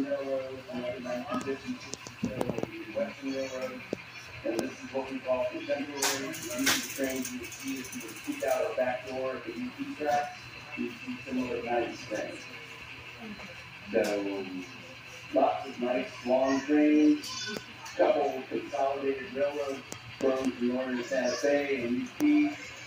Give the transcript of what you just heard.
Railroad, another 1950s Western Railroad. And this is what we call contemporary. These are the trains you would see if you would peek out our back door at the UP tracks. You see similar kinds of trains. So lots of nice long trains, couple consolidated railroad from Northern Santa Fe and UP.